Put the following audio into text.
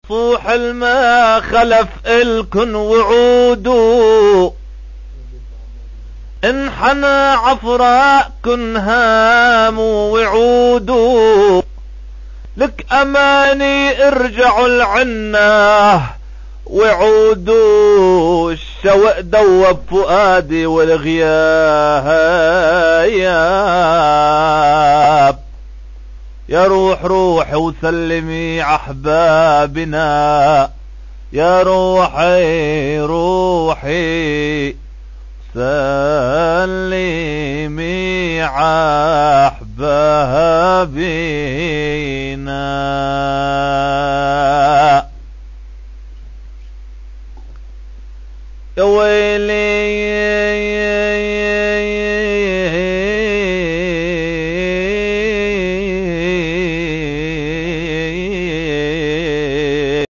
صوح الما خلف الكن وعودو انحنى عفراء كن هام وعودو لك اماني ارجعوا العناه وعودو الشوق دوب فؤادي والغياب يا روح روحي وسلمي احبابنا يا روحي روحي سلمي احبابنا يا ويلي